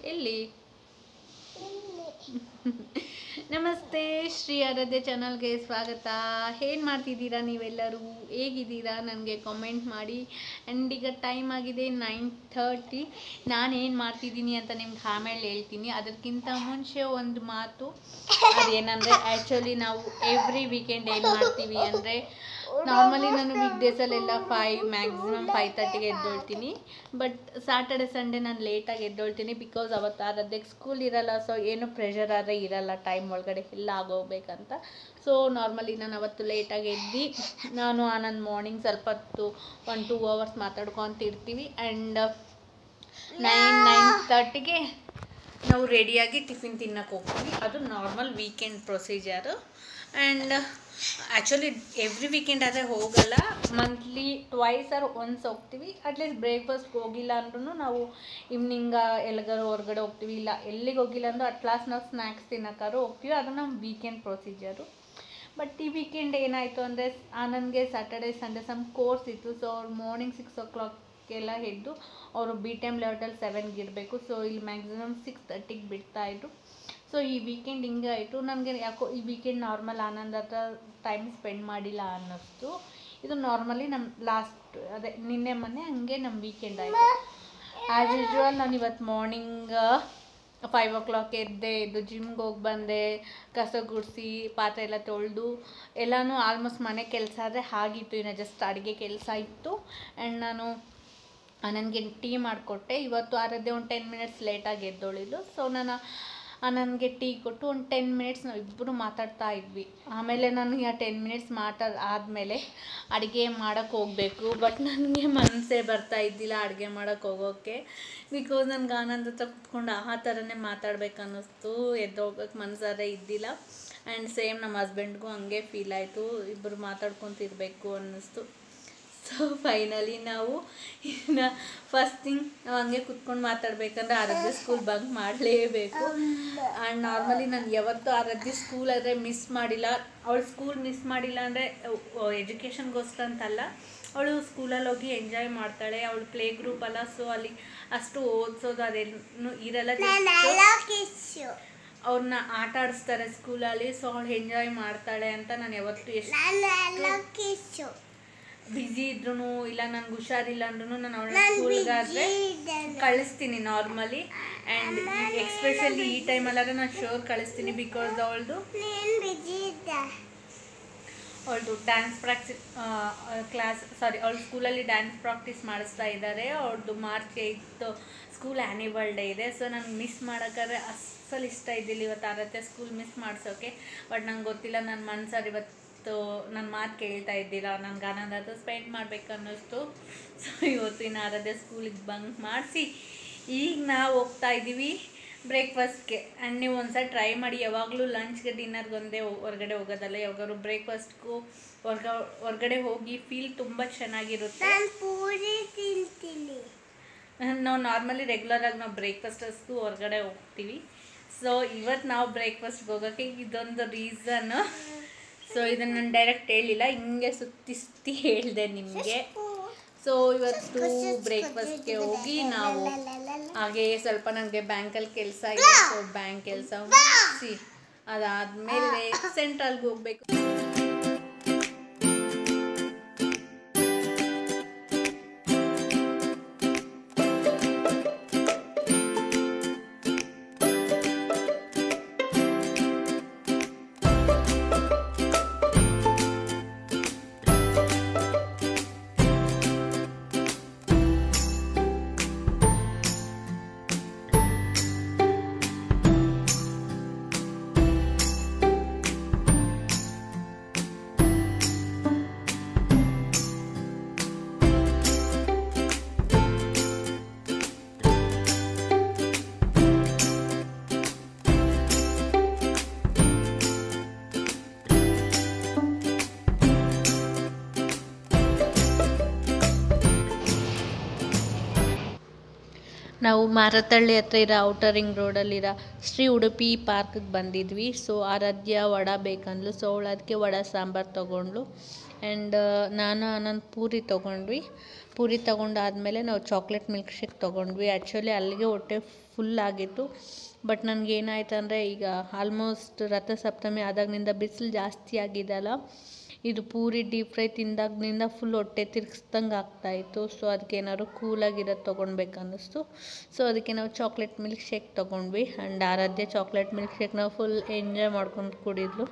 ಎಲ್ಲಿ? ನಮಸ್ತೆ, ಶ್ರೀ ಆರಾಧ್ಯ ಚಾನಲ್ಗೆ ಸ್ವಾಗತ. ಏನು ಮಾಡ್ತಿದ್ದೀರಾ ನೀವೆಲ್ಲರೂ? ಹೇಗಿದ್ದೀರಾ? ನನಗೆ ಕಾಮೆಂಟ್ ಮಾಡಿ. ಆ್ಯಂಡ್ ಈಗ ಟೈಮ್ ಆಗಿದೆ 9:30. ನಾನೇನು ಮಾಡ್ತಿದ್ದೀನಿ ಅಂತ ನಿಮ್ಗೆ ಆಮೇಲೆ ಹೇಳ್ತೀನಿ. ಅದಕ್ಕಿಂತ ಮುಂಚೆ ಒಂದು ಮಾತು, ಅದೇನಂದರೆ ಆ್ಯಕ್ಚುಲಿ ನಾವು ಎವ್ರಿ ವೀಕೆಂಡ್ ಏನು ಮಾಡ್ತೀವಿ ಅಂದರೆ, ನಾರ್ಮಲಿ ನಾನು ವೀಕ್ ಡೇಸಲ್ಲೆಲ್ಲ ಮ್ಯಾಕ್ಸಿಮಮ್ 5:30ಗೆ ಎದ್ದೊಳ್ತೀನಿ. ಬಟ್ ಸ್ಯಾಟರ್ಡೆ ಸಂಡೇ ನಾನು ಲೇಟಾಗಿ ಎದ್ದೊಳ್ತೀನಿ. ಬಿಕಾಸ್ ಅವತ್ತು ಆರಾಧ್ಯಕ್ಕೆ ಸ್ಕೂಲ್ ಇರಲ್ಲ, ಸೊ ಏನು ಪ್ರೆಷರ್ ಆದರೆ ಇರಲ್ಲ ಟೈಮ್ ಒಳಗಡೆ ಎಲ್ಲ ಆಗೋಗ್ಬೇಕಂತ. ಸೊ ನಾರ್ಮಲಿ ನಾನು ಅವತ್ತು ಲೇಟಾಗಿ ಎದ್ದು ನಾನು ಆನಂದ್ ಮಾರ್ನಿಂಗ್ ಸ್ವಲ್ಪ ಹೊತ್ತು 1-2 ಅವರ್ಸ್ ಮಾತಾಡ್ಕೊತಿರ್ತೀವಿ. ಆ್ಯಂಡ್ 9-9:30ಗೆ ನಾವು ರೆಡಿಯಾಗಿ ಟಿಫಿನ್ ತಿನ್ನೋಕೆ ಹೋಗ್ತೀವಿ. ಅದು normal weekend procedure. And actually every weekend ಆದರೆ ಹೋಗಲ್ಲ, ಮಂತ್ಲಿ ಟ್ವೈಸ್ ಆರ್ ಒನ್ಸ್ ಹೋಗ್ತೀವಿ. ಅಟ್ಲೀಸ್ಟ್ ಬ್ರೇಕ್ಫಾಸ್ಟ್ಗೆ ಹೋಗಿಲ್ಲ ಅಂದ್ರೂ ನಾವು ಈವ್ನಿಂಗ ಎಲ್ಲಿಗಾರು ಹೊರಗಡೆ ಹೋಗ್ತೀವಿ. ಇಲ್ಲ ಎಲ್ಲಿಗೆ ಹೋಗಿಲ್ಲ ಅಂದರೂ ಅಟ್ಲಾಸ್ಟ್ ನಾವು ಸ್ನ್ಯಾಕ್ಸ್ ತಿನ್ನೋಕ್ಕಾದ್ರೂ ಹೋಗ್ತೀವಿ. ಅದು ನಮ್ಮ ವೀಕೆಂಡ್ ಪ್ರೊಸೀಜರು. ಬಟ್ ಈ ವೀಕೆಂಡ್ ಏನಾಯಿತು ಅಂದರೆ, ನನಗೆ ಸ್ಯಾಟರ್ಡೆ ಸಂಡೇ ಸಮ್ ಕೋರ್ಸ್ ಇತ್ತು. ಸೊ ಅವ್ರು ಮಾರ್ನಿಂಗ್ 6 o'clockಗೆಲ್ಲ ಎದ್ದು ಅವರು BTM ಲೆವೆಲ್ 7ಗೆ ಇರಬೇಕು. ಸೊ ಇಲ್ಲಿ ಮ್ಯಾಕ್ಸಿಮಮ್ 6:30ಗೆ ಬಿಡ್ತಾಯಿದ್ರು. ಸೊ ಈ ವೀಕೆಂಡ್ ಹಿಂಗೆ ಆಯಿತು. ನನಗೆ ಯಾಕೋ ಈ ವೀಕೆಂಡ್ ನಾರ್ಮಲ್ ಆನಂದ್ ಹತ್ರ ಟೈಮ್ ಸ್ಪೆಂಡ್ ಮಾಡಿಲ್ಲ ಅನ್ನಿಸ್ತು. ಇದು ನಾರ್ಮಲಿ ನಮ್ಮ ಅದೇ ನಿನ್ನೆ ಮೊನ್ನೆ ಹಂಗೆ ನಮ್ಮ ವೀಕೆಂಡ್ ಆಯಿತು. ಆ್ಯಸ್ ಯೂಶ್ವಲ್ ನಾನು ಇವತ್ತು ಮಾರ್ನಿಂಗ್ 5 o'clock ಎದ್ದು ಜಿಮ್ಗೆ ಹೋಗಿ ಬಂದೆ. ಕಸ ಗುಡಿಸಿ ಪಾತ್ರೆ ಎಲ್ಲ ತೊಳೆದು ಎಲ್ಲನೂ ಆಲ್ಮೋಸ್ಟ್ ಮನೆ ಕೆಲಸ ಆದರೆ ಆಗಿತ್ತು. ಇನ್ನು ಜಸ್ಟ್ ಅಡುಗೆ ಕೆಲಸ ಇತ್ತು. ಆ್ಯಂಡ್ ನಾನು ನನಗೆ ಟೀ ಮಾಡಿಕೊಟ್ಟೆ. ಇವತ್ತು ಆರಾಧ್ಯ ಒಂದು 10 minutes ಲೇಟಾಗಿ ಎದ್ದೊಳಿದ್ಲು. ಸೊ ನಾನು ನನಗೆ ಟೀ ಕೊಟ್ಟು ಒಂದು 10 minutes ನಾವು ಇಬ್ಬರು ಮಾತಾಡ್ತಾ ಇದ್ವಿ. ಆಮೇಲೆ ನನಗೆ ಆ 10 minutes ಆದಮೇಲೆ ಅಡುಗೆ ಮಾಡೋಕ್ಕೆ ಹೋಗಬೇಕು. ಬಟ್ ನನಗೆ ಮನಸ್ಸೇ ಬರ್ತಾ ಇದ್ದಿಲ್ಲ ಅಡುಗೆ ಮಾಡೋಕ್ಕೆ ಹೋಗೋಕ್ಕೆ. ಬಿಕಾಸ್ ನನಗೆ ಆನಂದ್ ಹತ್ರ ಕುತ್ಕೊಂಡು ಆ ಥರನೇ ಮಾತಾಡ್ಬೇಕು ಅನ್ನಿಸ್ತು. ಎದ್ದೋಗಕ್ಕೆ ಮನಸ್ಸಾರೇ ಇದ್ದಿಲ್ಲ. ಆ್ಯಂಡ್ ಸೇಮ್ ನಮ್ಮ ಹಸ್ಬೆಂಡ್ಗೂ ಹಂಗೆ ಫೀಲ್ ಆಯಿತು, ಇಬ್ಬರು ಮಾತಾಡ್ಕೊತಿರ್ಬೇಕು ಅನ್ನಿಸ್ತು. ಸೊ ಫೈನಲಿ ನಾವು ಇನ್ನು ಫಸ್ಟ್ ಥಿಂಗ್ ನಾವು ಹಂಗೆ ಕುತ್ಕೊಂಡು ಮಾತಾಡ್ಬೇಕಂದ್ರೆ ಆರಾಧ್ಯ ಸ್ಕೂಲ್ ಬಂಕ್ ಮಾಡಲೇಬೇಕು. ಆ್ಯಂಡ್ ನಾರ್ಮಲಿ ನಾನು ಯಾವತ್ತೂ ಆರಾಧ್ಯ ಸ್ಕೂಲ್ ಆದರೆ ಮಿಸ್ ಮಾಡಿಲ್ಲ. ಅವಳು ಸ್ಕೂಲ್ ಮಿಸ್ ಮಾಡಿಲ್ಲ ಅಂದರೆ ಎಜುಕೇಷನ್ಗೋಸ್ಕರ ಅಂತಲ್ಲ, ಅವಳು ಸ್ಕೂಲಲ್ಲಿ ಹೋಗಿ ಎಂಜಾಯ್ ಮಾಡ್ತಾಳೆ. ಅವಳು ಪ್ಲೇ ಗ್ರೂಪ್ ಅಲ್ಲ, ಸೊ ಅಲ್ಲಿ ಅಷ್ಟು ಓದಿಸೋದು ಅದೇನು ಇರಲ್ಲ. ಅವ್ರನ್ನ ಆಟ ಆಡಿಸ್ತಾರೆ ಸ್ಕೂಲಲ್ಲಿ. ಸೊ ಅವಳು ಎಂಜಾಯ್ ಮಾಡ್ತಾಳೆ ಅಂತ ನಾನು ಯಾವತ್ತೂ ಎಷ್ಟು ಬ್ಯುಸಿ ಇದ್ರೂ ಇಲ್ಲ, ನನಗೆ ಹುಷಾರಿಲ್ಲ ಅಂದ್ರೂ ನಾನು ಅವಳ ಸ್ಕೂಲ್ಗಾದರೆ ಕಳಿಸ್ತೀನಿ ನಾರ್ಮಲಿ. ಆ್ಯಂಡ್ ಎಕ್ಸ್ಪೆಷಲಿ ಈ ಟೈಮಲ್ಲಾದರೆ ನಾನು ಶೋರ್ ಕಳಿಸ್ತೀನಿ. ಬಿಕಾಸ್ ಅವಳದು ಡ್ಯಾನ್ಸ್ ಅವಳ ಸ್ಕೂಲಲ್ಲಿ ಡ್ಯಾನ್ಸ್ ಪ್ರಾಕ್ಟೀಸ್ ಮಾಡಿಸ್ತಾ ಇದ್ದಾರೆ. ಅವ್ರದ್ದು March 8 ಸ್ಕೂಲ್ ಆ್ಯನಿವಲ್ ಡೇ ಇದೆ. ಸೊ ನನಗೆ ಮಿಸ್ ಮಾಡೋಕ್ಕಾದ್ರೆ ಅಸಲು ಇಷ್ಟ ಇದ್ದಿಲ್ಲ ಇವತ್ತು ಆರಾಧ್ಯ ಸ್ಕೂಲ್ ಮಿಸ್ ಮಾಡಿಸೋಕ್ಕೆ. ಬಟ್ ನಂಗೆ ಗೊತ್ತಿಲ್ಲ, ನನ್ನ ಮನ್ಸಲ್ಲಿ ಇವತ್ತು ನನ್ನ ಮಾತು ಕೇಳ್ತಾ ಇದ್ದಿಲ್ಲ. ನನಗೆ ಆನಂದ್ ಹತ್ರ ಸ್ಪೆಂಡ್ ಮಾಡ್ಬೇಕು ಅನ್ನಿಸ್ತು. ಸೊ ಇವತ್ತಿನ ಆರಾಧ್ಯ ಸ್ಕೂಲಿಗೆ ಬಂಕ್ ಮಾಡಿಸಿ ಈಗ ನಾವು ಹೋಗ್ತಾ ಇದ್ದೀವಿ ಬ್ರೇಕ್ಫಾಸ್ಟ್ಗೆ. ಆ್ಯಂಡ್ ನೀವು ಒಂದ್ಸಲ ಟ್ರೈ ಮಾಡಿ. ಯಾವಾಗಲೂ ಲಂಚ್ಗೆ ಡಿನ್ನರ್ಗೆ ಒಂದೇ ಹೊರಗಡೆ ಹೋಗೋದಲ್ಲ, ಯಾವಾಗಾದ್ರು ಬ್ರೇಕ್ಫಾಸ್ಟ್ಗೂ ಹೊರಗಡೆ ಹೋಗಿ ಫೀಲ್ ತುಂಬ ಚೆನ್ನಾಗಿರುತ್ತೆ. ನಾವು ನಾರ್ಮಲಿ ರೆಗ್ಯುಲರಾಗಿ ನಾವು ಬ್ರೇಕ್ಫಾಸ್ಟಸ್ಗೂ ಹೊರಗಡೆ ಹೋಗ್ತೀವಿ. ಸೊ ಇವತ್ತು ನಾವು ಬ್ರೇಕ್ಫಾಸ್ಟ್ಗೆ ಹೋಗೋಕ್ಕೆ ಇದೊಂದು ರೀಸನ್ನು. ಸೊ ಇದನ್ನು ನಾನು ಡೈರೆಕ್ಟ್ ಹೇಳಿಲ್ಲ, ಹಿಂಗೆ ಸುತ್ತಿ ಹೇಳಿದೆ ನಿಮಗೆ. ಸೊ ಇವತ್ತು ಬ್ರೇಕ್ಫಾಸ್ಟ್ಗೆ ಹೋಗಿ ನಾವು ಹಾಗೆ ಸ್ವಲ್ಪ ನನಗೆ ಬ್ಯಾಂಕಲ್ಲಿ ಕೆಲಸ ಇದೆ. ಸೊ ಬ್ಯಾಂಕ್ ಕೆಲಸ ಮುಗಿಸಿ ಅದಾದಮೇಲೆ ಸೆಂಟ್ರಲ್ಗೆ ಹೋಗಬೇಕು. ನಾವು ಮಾರತಳ್ಳಿ ಹತ್ರ ಇರೋ ಔಟರ್ ರಿಂಗ್ ರೋಡಲ್ಲಿರೋ ಶ್ರೀ ಉಡುಪಿ ಪಾರ್ಕಿಗೆ ಬಂದಿದ್ವಿ. ಸೊ ಆರಾಧ್ಯ ವಡೆ ಬೇಕಂದ್ಲು. ಸೊ ಅವಳು ಅದಕ್ಕೆ ವಡೆ ಸಾಂಬಾರು ತೊಗೊಂಡ್ಳು. ಆ್ಯಂಡ್ ನಾನು ಆನಂದ್ ಪೂರಿ ತೊಗೊಂಡ್ವಿ. ಪೂರಿ ತೊಗೊಂಡಾದಮೇಲೆ ನಾವು ಚಾಕ್ಲೇಟ್ ಮಿಲ್ಕ್ ಶೇಕ್ ತೊಗೊಂಡ್ವಿ. ಆ್ಯಕ್ಚುಲಿ ಅಲ್ಲಿಗೆ ಹೊಟ್ಟೆ ಫುಲ್ ಆಗಿತ್ತು. ಬಟ್ ನನಗೇನಾಯ್ತು ಅಂದರೆ ಈಗ ಆಲ್ಮೋಸ್ಟ್ ರಥಸಪ್ತಮಿ ಆದಾಗಿನಿಂದ ಬಿಸಿಲು ಜಾಸ್ತಿ ಆಗಿದೆ ಅಲ್ಲ, ಇದು ಪೂರಿ ಡೀಪ್ ಫ್ರೈ ತಿಂದಾಗಿನಿಂದ ಫುಲ್ ಹೊಟ್ಟೆ ತಿರ್ಗಿಸ್ದಂಗೆ ಆಗ್ತಾಯಿತ್ತು. ಸೊ ಅದಕ್ಕೆ ಏನಾದ್ರು ಕೂಲಾಗಿರೋದು ತೊಗೊಳ್ಬೇಕು ಅನ್ನಿಸ್ತು. ಸೊ ಅದಕ್ಕೆ ನಾವು ಚಾಕ್ಲೇಟ್ ಮಿಲ್ಕ್ ಶೇಕ್ ತೊಗೊಂಡ್ವಿ. And Aradhya chocolate milk shake ನಾವು ಫುಲ್ ಎಂಜಾಯ್ ಮಾಡ್ಕೊಂಡು ಕುಡಿದ್ಲು.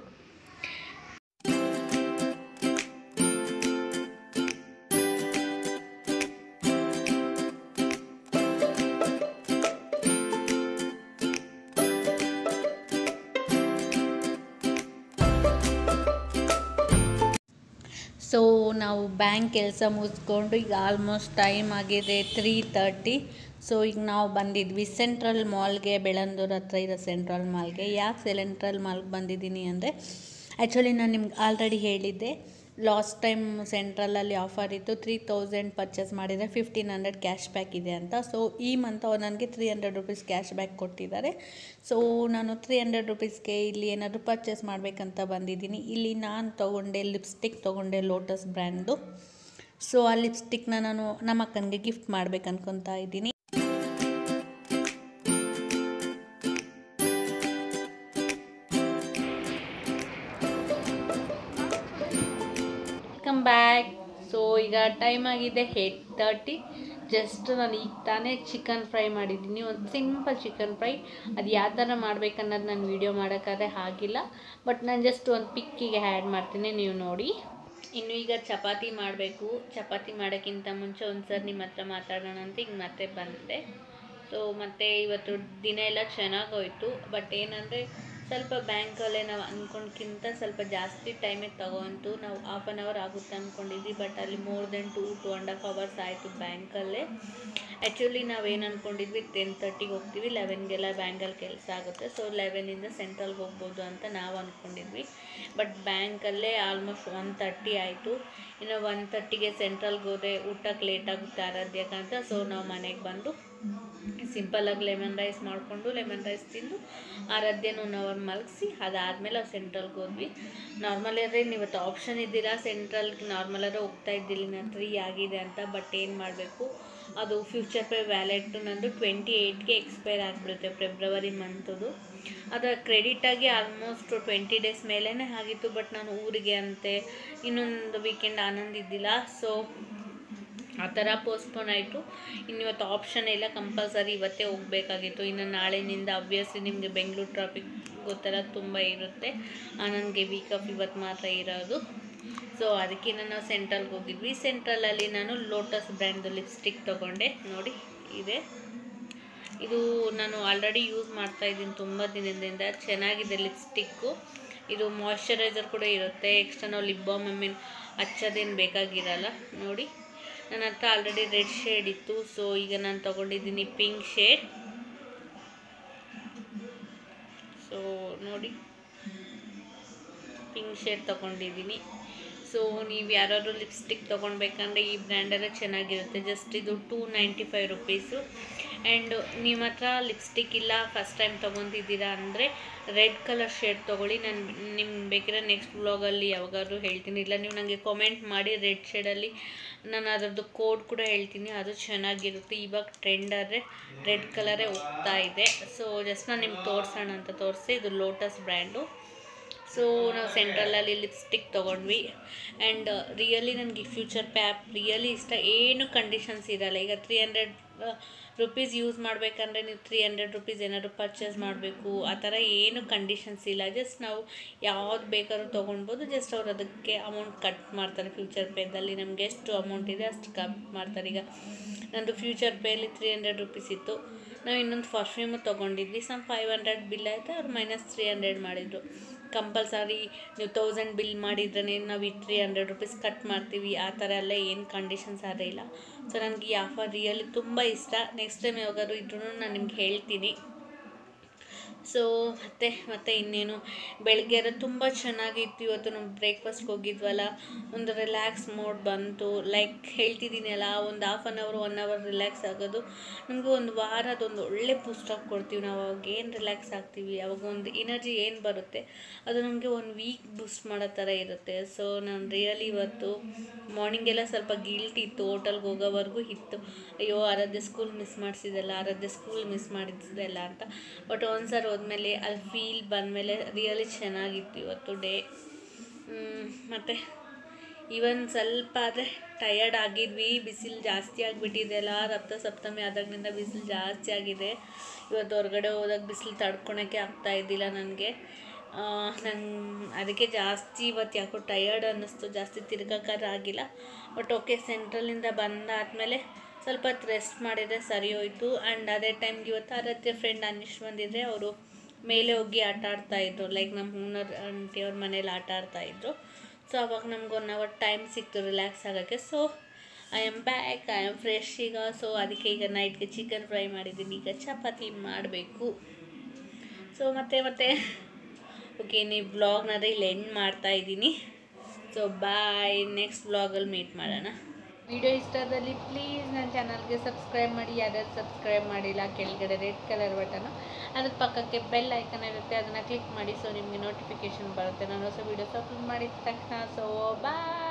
ಸೊ ನಾವು ಬ್ಯಾಂಕ್ ಕೆಲಸ ಮುಗಿಸ್ಕೊಂಡು ಈಗ ಆಲ್ಮೋಸ್ಟ್ ಟೈಮ್ ಆಗಿದೆ 3:30. ಸೊ ಈಗ ನಾವು ಬಂದಿದ್ವಿ ಸೆಂಟ್ರಲ್ ಮಾಲ್ಗೆ, ಬೆಳಂದೂರು ಹತ್ರ ಇರೋ ಸೆಂಟ್ರಲ್ ಮಾಲ್ಗೆ. ಯಾಕೆ ಸೆಂಟ್ರಲ್ ಮಾಲ್ಗೆ ಬಂದಿದ್ದೀನಿ ಅಂದರೆ, ಆ್ಯಕ್ಚುಲಿ ನಾನು ನಿಮ್ಗೆ ಆಲ್ರೆಡಿ ಹೇಳಿದ್ದೆ, ಲಾಸ್ಟ್ ಟೈಮ್ ಸೆಂಟ್ರಲಲ್ಲಿ ಆಫರ್ ಇತ್ತು, 3000 ಪರ್ಚೇಸ್ ಮಾಡಿದರೆ 1500 ಕ್ಯಾಶ್ ಬ್ಯಾಕ್ ಇದೆ ಅಂತ. ಸೊ ಈ ಮಂತ್ ಅವ್ರು ನನಗೆ 300 ರುಪೀಸ್ ಕ್ಯಾಶ್ ಬ್ಯಾಕ್ ಕೊಟ್ಟಿದ್ದಾರೆ. ಸೊ ನಾನು 300 ರುಪೀಸ್ಗೆ ಇಲ್ಲಿ ಏನಾದರೂ ಪರ್ಚೇಸ್ ಮಾಡಬೇಕಂತ ಬಂದಿದ್ದೀನಿ. ಇಲ್ಲಿ ನಾನು ತೊಗೊಂಡೆ ಲಿಪ್ಸ್ಟಿಕ್ ತೊಗೊಂಡೆ, ಲೋಟಸ್ ಬ್ರ್ಯಾಂಡ್ದು. ಸೊ ಆ ಲಿಪ್ಸ್ಟಿಕ್ನ ನಾನು ನಮ್ಮ ಅಕ್ಕನಿಗೆ ಗಿಫ್ಟ್ ಮಾಡ್ಬೇಕು ಅನ್ಕೊತಾ ಇದ್ದೀನಿ. Welcome back. ಸೊ ಈಗ ಟೈಮ್ ಆಗಿದೆ 8:30. ಜಸ್ಟ್ ನಾನು ಈಗ ತಾನೇ ಚಿಕನ್ ಫ್ರೈ ಮಾಡಿದ್ದೀನಿ, ಒಂದು ಸಿಂಪಲ್ ಚಿಕನ್ ಫ್ರೈ. ಅದು ಯಾವ ಥರ ಮಾಡ್ಬೇಕನ್ನೋದು ನಾನು ವೀಡಿಯೋ ಮಾಡೋಕ್ಕಾದ್ರೆ ಆಗಿಲ್ಲ, ಬಟ್ ನಾನು ಜಸ್ಟ್ ಒಂದು ಪಿಕ್ಕಿಗೆ ಆ್ಯಡ್ ಮಾಡ್ತೀನಿ, ನೀವು ನೋಡಿ. ಇನ್ನು ಈಗ ಚಪಾತಿ ಮಾಡಬೇಕು. ಚಪಾತಿ ಮಾಡೋಕ್ಕಿಂತ ಮುಂಚೆ ಒಂದು ಸರಿ ನಿಮ್ಮ ಹತ್ರ ಮಾತಾಡೋಣ ಅಂತ ಈಗ ಮತ್ತೆ ಬಂದೆ. ಸೊ ಮತ್ತು ಇವತ್ತು ದಿನ ಎಲ್ಲ ಚೆನ್ನಾಗೋಯ್ತು. ಬಟ್ ಏನಂದರೆ ಸ್ವಲ್ಪ ಬ್ಯಾಂಕಲ್ಲೇ ನಾವು ಅಂದ್ಕೊಂಡ್ಕಿಂತ ಸ್ವಲ್ಪ ಜಾಸ್ತಿ ಟೈಮೇ ತಗೊಂತು. ನಾವು 1/2 hour ಆಗುತ್ತೆ ಅಂದ್ಕೊಂಡಿದ್ವಿ, ಬಟ್ ಅಲ್ಲಿ ಮೋರ್ ದೆನ್ 2.5 hours ಆಯಿತು ಬ್ಯಾಂಕಲ್ಲೇ. ಆ್ಯಕ್ಚುಲಿ ನಾವೇನು ಅಂದ್ಕೊಂಡಿದ್ವಿ 10:30ಗೆ ಹೋಗ್ತೀವಿ, 11ಗೆಲ್ಲ ಬ್ಯಾಂಕಲ್ಲಿ ಕೆಲಸ ಆಗುತ್ತೆ, ಸೊ 11ಇಂದ ಸೆಂಟ್ರಲ್ಗೆ ಹೋಗ್ಬೋದು ಅಂತ ನಾವು ಅಂದ್ಕೊಂಡಿದ್ವಿ. ಬಟ್ ಬ್ಯಾಂಕಲ್ಲೇ ಆಲ್ಮೋಸ್ಟ್ 1:30 ಆಯಿತು. ಇನ್ನು 1:30ಗೆ ಸೆಂಟ್ರಲ್ಗೆ ಹೋದರೆ ಊಟಕ್ಕೆ ಲೇಟಾಗುತ್ತೆ ಆರಾಧ್ಯಕ್ಕಂತ. ಸೊ ನಾವು ಮನೆಗೆ ಬಂದು ಸಿಂಪಲಾಗಿ ಲೆಮನ್ ರೈಸ್ ಮಾಡಿಕೊಂಡು ಲೆಮನ್ ರೈಸ್ ತಿಂದು ಆರಾಧ್ಯನ 1 hour ಮಲಗಿಸಿ ಅದಾದಮೇಲೆ ನಾವು ಸೆಂಟ್ರಲ್ಗೆ ಹೋದ್ವಿ. ನಾರ್ಮಲ್ ಆದರೆ ಇವತ್ತು ಆಪ್ಷನ್ ಇದ್ದಿಲ್ಲ, ಸೆಂಟ್ರಲ್ಗೆ ನಾರ್ಮಲ್ ಆದರೆ ಹೋಗ್ತಾ ಇದ್ದಿಲ್ಲ, ನಾನು 3 ಆಗಿದೆ ಅಂತ. ಬಟ್ ಏನು ಮಾಡಬೇಕು, ಅದು ಫ್ಯೂಚರ್ ಪೇ ವ್ಯಾಲೆಟ್ಟು ನಂದು 28ಗೆ ಎಕ್ಸ್ಪೈರ್ ಆಗಿಬಿಡುತ್ತೆ, ಫೆಬ್ರವರಿ ಮಂತದು. ಅದು ಕ್ರೆಡಿಟಾಗಿ ಆಲ್ಮೋಸ್ಟ್ 20 days ಮೇಲೇ ಆಗಿತ್ತು. ಬಟ್ ನಾನು ಊರಿಗೆ ಅಂತೆ ಇನ್ನೊಂದು ವೀಕೆಂಡ್ ಆನಂದ್ ಇದ್ದಿಲ್ಲ, ಸೊ ಆ ಥರ ಪೋಸ್ಟ್ಪೋನ್ ಆಯಿತು. ಇನ್ನಿವತ್ತು ಆಪ್ಷನ್ ಇಲ್ಲ, ಕಂಪಲ್ಸರಿ ಇವತ್ತೇ ಹೋಗಬೇಕಾಗಿತ್ತು. ಇನ್ನು ನಾಳೆನಿಂದ ಅಬ್ವಿಯಸ್ಲಿ ನಿಮಗೆ ಬೆಂಗಳೂರು ಟ್ರಾಫಿಕ್ ಗೊತ್ತಲ್ಲ, ತುಂಬ ಇರುತ್ತೆ. ಆನಂದ್ಗೆ ವೀಕ್ ಆಫ್ ಇವತ್ತು ಮಾತ್ರ ಇರೋದು. ಸೊ ಅದಕ್ಕೆ ನಾವು ಸೆಂಟ್ರಲ್ಗೆ ಹೋಗಿದ್ವಿ. ಸೆಂಟ್ರಲಲ್ಲಿ ನಾನು ಲೋಟಸ್ ಬ್ರ್ಯಾಂಡ್ದು ಲಿಪ್ಸ್ಟಿಕ್ ತೊಗೊಂಡೆ. ನೋಡಿ ಇದೆ, ಇದು ನಾನು ಆಲ್ರೆಡಿ ಯೂಸ್ ಮಾಡ್ತಾಯಿದ್ದೀನಿ ತುಂಬ ದಿನದಿಂದ. ಚೆನ್ನಾಗಿದೆ ಲಿಪ್ಸ್ಟಿಕ್ಕು. ಇದು ಮಾಯ್ಶ್ಚರೈಸರ್ ಕೂಡ ಇರುತ್ತೆ. ಎಕ್ಸ್ಟ್ರಾ ನಾವು ಲಿಪ್ ಬಾಮ್ ಹಚ್ಚೋದೇನು ಬೇಕಾಗಿರಲ್ಲ. ನೋಡಿ, ನನ್ನ ಹತ್ರ ಆಲ್ರೆಡಿ ರೆಡ್ ಶೇಡ್ ಇತ್ತು, ಸೊ ಈಗ ನಾನು ತೊಗೊಂಡಿದ್ದೀನಿ ಪಿಂಕ್ ಶೇಡ್. ಸೊ ನೋಡಿ, ಪಿಂಕ್ ಶೇಡ್ ತೊಗೊಂಡಿದ್ದೀನಿ. ಸೊ ನೀವು ಯಾರಾದರೂ ಲಿಪ್ಸ್ಟಿಕ್ ತೊಗೊಳ್ಬೇಕಂದ್ರೆ ಈ ಬ್ರ್ಯಾಂಡಲ್ಲೇ ಚೆನ್ನಾಗಿರುತ್ತೆ. ಜಸ್ಟ್ ಇದು 295 ರುಪೀಸು. ಆ್ಯಂಡ್ ನಿಮ್ಮ ಹತ್ರ ಲಿಪ್ಸ್ಟಿಕ್ ಇಲ್ಲ, ಫಸ್ಟ್ ಟೈಮ್ ತೊಗೊತಿದ್ದೀರಾ ಅಂದರೆ ರೆಡ್ ಕಲರ್ ಶೇಡ್ ತೊಗೊಳ್ಳಿ. ನಾನು ನಿಮ್ಗೆ ಬೇಕಿದ್ರೆ ನೆಕ್ಸ್ಟ್ ವ್ಲಾಗಲ್ಲಿ ಯಾವಾಗಾದ್ರೂ ಹೇಳ್ತೀನಿ, ಇಲ್ಲ ನೀವು ನನಗೆ ಕಾಮೆಂಟ್ ಮಾಡಿ ರೆಡ್ ಶೇಡಲ್ಲಿ ನಾನು ಅದರದ್ದು ಕೋಡ್ ಕೂಡ ಹೇಳ್ತೀನಿ, ಅದು ಚೆನ್ನಾಗಿರುತ್ತೆ. ಇವಾಗ ಟ್ರೆಂಡ್ ಆದರೆ ರೆಡ್ ಕಲರೇ ಹೋಗ್ತಾ ಇದೆ. ಸೊ ಜಸ್ಟ್ ನಾನು ನಿಮ್ಗೆ ತೋರಿಸೋಣ ಅಂತ ತೋರಿಸಿ. ಇದು ಲೋಟಸ್ ಬ್ರ್ಯಾಂಡು. ಸೊ ನಾವು ಸೆಂಟ್ರಲಲ್ಲಿ ಲಿಪ್ಸ್ಟಿಕ್ ತೊಗೊಂಡ್ವಿ. ಆ್ಯಂಡ್ ರಿಯಲಿ ನನಗೆ ಫ್ಯೂಚರ್ ಪ್ಯಾಪ್ ರಿಯಲಿ ಇಷ್ಟ. ಏನು ಕಂಡೀಷನ್ಸ್ ಇರೋಲ್ಲ. ಈಗ 300 ರುಪೀಸ್ ಯೂಸ್ ಮಾಡಬೇಕಂದ್ರೆ ನೀವು 300 ರುಪೀಸ್ ಏನಾದರೂ ಪರ್ಚೇಸ್ ಮಾಡಬೇಕು, ಆ ಥರ ಏನು ಕಂಡೀಷನ್ಸ್ ಇಲ್ಲ. ಜಸ್ಟ್ ನಾವು ಯಾವ್ದು ಬೇಕಾದ್ರೂ ತೊಗೊಳ್ಬೋದು. ಜಸ್ಟ್ ಅವ್ರು ಅದಕ್ಕೆ ಅಮೌಂಟ್ ಕಟ್ ಮಾಡ್ತಾರೆ. ಫ್ಯೂಚರ್ ಪೇದಲ್ಲಿ ನಮಗೆ ಎಷ್ಟು ಅಮೌಂಟ್ ಇದೆ ಅಷ್ಟು ಕಟ್ ಮಾಡ್ತಾರೆ. ಈಗ ನಂದು ಫ್ಯೂಚರ್ ಪೇಯಲ್ಲಿ 300 ರುಪೀಸ್ ಇತ್ತು. ನಾವು ಇನ್ನೊಂದು ಪರ್ಫ್ಯೂಮು ತೊಗೊಂಡಿದ್ವಿ. ಸಮ್ 500 ಬಿಲ್ ಆಯಿತು, ಅವ್ರು -300 ಮಾಡಿದರು. ಕಂಪಲ್ಸರಿ ನೀವು 1000 ಬಿಲ್ ಮಾಡಿದ್ರೆ ನಾವು ಈ 300 ರುಪೀಸ್ ಕಟ್ ಮಾಡ್ತೀವಿ, ಆ ಥರ ಎಲ್ಲ ಏನು ಕಂಡೀಷನ್ಸ್ ಆದರೆ ಇಲ್ಲ. ಸೊ ನನಗೆ ಈ ಆಫರ್ ರಿಯಲಿ ತುಂಬ ಇಷ್ಟ. ನೆಕ್ಸ್ಟ್ ಟೈಮ್ ಯಾವಾಗಾದ್ರೂ ಇದ್ರೂ ನಾನು ನಿಮ್ಗೆ ಹೇಳ್ತೀನಿ. ಸೊ ಮತ್ತೆ ಇನ್ನೇನು ಬೆಳಗ್ಗೆ ಅದು ತುಂಬ ಚೆನ್ನಾಗಿತ್ತು. ಇವತ್ತು ನಾವು ಬ್ರೇಕ್ಫಾಸ್ಟ್ಗೆ ಹೋಗಿದ್ವಲ್ಲ, ಒಂದು ರಿಲ್ಯಾಕ್ಸ್ ಮೋಡ್ ಬಂತು. ಲೈಕ್ ಹೇಳ್ತಿದ್ದೀನಲ್ಲ, ಒಂದು half an hour 1 hour relax ಆಗೋದು ನಮಗೆ ಒಂದು ವಾರ ಅದೊಂದು ಒಳ್ಳೆ ಬೂಸ್ಟಪ್ ಕೊಡ್ತೀವಿ. ನಾವು ಅವಾಗ ಏನು ರಿಲ್ಯಾಕ್ಸ್ ಆಗ್ತೀವಿ, ಅವಾಗ ಒಂದು ಎನರ್ಜಿ ಏನು ಬರುತ್ತೆ ಅದು ನಮಗೆ 1 ವೀಕ್ ಬೂಸ್ಟ್ ಮಾಡೋ ಥರ ಇರುತ್ತೆ. ಸೊ ನಾನು ರಿಯಲಿ ಇವತ್ತು ಮಾರ್ನಿಂಗೆಲ್ಲ ಸ್ವಲ್ಪ ಗಿಲ್ಟ್ ಇತ್ತು, ಹೋಟೆಲ್ಗೆ ಹೋಗೋವರೆಗೂ ಇತ್ತು, ಅಯ್ಯೋ ಆರಾಧ್ಯ ಸ್ಕೂಲ್ ಮಿಸ್ ಮಾಡಿಸಿದೆಲ್ಲ, ಆರಾಧ್ಯ ಸ್ಕೂಲ್ ಮಿಸ್ ಮಾಡಿಸಿದೆಲ್ಲ ಅಂತ. ಬಟ್ ಒಂದ್ಸರಿ ಹೋದ್ಮೇಲೆ ಅಲ್ಲಿ ಫೀಲ್ ಬಂದಮೇಲೆ ರಿಯಲಿ ಚೆನ್ನಾಗಿತ್ತು ಇವತ್ತು ಡೇ. ಮತ್ತು ಇವನ್ ಸ್ವಲ್ಪ ಆದರೆ ಟಯರ್ಡ್ ಆಗಿದ್ವಿ, ಬಿಸಿಲು ಜಾಸ್ತಿ ಆಗಿಬಿಟ್ಟಿದೆ ಅಲ್ಲ, ರಕ್ತ ಸಪ್ತಮಿ ಆದಾಗಿನಿಂದ ಬಿಸಿಲು ಜಾಸ್ತಿ ಆಗಿದೆ. ಇವತ್ತು ಹೊರಗಡೆ ಹೋದಾಗ ಬಿಸಿಲು ತಡ್ಕೊಳಕ್ಕೆ ಆಗ್ತಾ ಇದ್ದಿಲ್ಲ ನನಗೆ. ಅದಕ್ಕೆ ಜಾಸ್ತಿ ಇವತ್ತು ಯಾಕೋ ಟಯರ್ಡ್ ಅನ್ನಿಸ್ತು, ಜಾಸ್ತಿ ತಿರ್ಗೋಕ್ಕಾಗಿಲ್ಲ. ಬಟ್ ಓಕೆ, ಸೆಂಟ್ರಲಿಂದ ಬಂದಾದಮೇಲೆ ಸ್ವಲ್ಪ ಹೊತ್ತು ರೆಸ್ಟ್ ಮಾಡಿದರೆ ಸರಿ ಹೋಯಿತು. ಆ್ಯಂಡ್ ಅದೇ ಟೈಮ್ಗೆ ಇವತ್ತು ಆರಾಧ್ಯ ಫ್ರೆಂಡ್ ಅನಿಶ್ ಬಂದಿದ್ದರೆ, ಅವರು ಮೇಲೆ ಹೋಗಿ ಆಟ ಆಡ್ತಾಯಿದ್ರು, ಲೈಕ್ ನಮ್ಮ ಓನರ್ ಆಂಟಿಯವ್ರ ಮನೇಲಿ ಆಟ ಆಡ್ತಾಯಿದ್ರು. ಸೊ ಅವಾಗ ನಮ್ಗೆ 1 ಅವರ್ ಟೈಮ್ ಸಿಕ್ತು ರಿಲ್ಯಾಕ್ಸ್ ಆಗೋಕ್ಕೆ. So I am back, I am fresh ಈಗ. ಸೊ ಅದಕ್ಕೆ ಈಗ ನೈಟ್ಗೆ ಚಿಕನ್ ಫ್ರೈ ಮಾಡಿದ್ದೀನಿ, ಈಗ ಚಪಾತಿ ಮಾಡಬೇಕು. ಸೊ ಮತ್ತೆ ಓಕೆ, ನೀವು ವ್ಲಾಗ್ನಾದ್ರೆ ಇಲ್ಲಿ ಎಂಡ್ ಮಾಡ್ತಾಯಿದ್ದೀನಿ. ಸೊ ಬಾಯ್, ನೆಕ್ಸ್ಟ್ ವ್ಲಾಗಲ್ಲಿ ಮೀಟ್ ಮಾಡೋಣ. ವಿಡಿಯೋ ಇಷ್ಟದಲ್ಲಿ ಪ್ಲೀಸ್ ನನ್ನ ಚಾನಲ್ಗೆ ಸಬ್ಸ್ಕ್ರೈಬ್ ಮಾಡಿ. ಯಾರ್ಯಾರು ಸಬ್ಸ್ಕ್ರೈಬ್ ಮಾಡಿಲ್ಲ, ಕೆಳಗಡೆ ರೆಡ್ ಕಲರ್ ಬಟನು, ಅದ್ರ ಪಕ್ಕಕ್ಕೆ ಬೆಲ್ ಐಕನ್ ಇರುತ್ತೆ, ಅದನ್ನು ಕ್ಲಿಕ್ ಮಾಡಿ. ಸೊ ನಿಮಗೆ ನೋಟಿಫಿಕೇಷನ್ ಬರುತ್ತೆ ನಾನು ಹೊಸ ವೀಡಿಯೋಸ್ ಅಪ್ಲೋಡ್ ಮಾಡಿದ ತಕ್ಷಣ. ಸೊ ಬಾಯ್.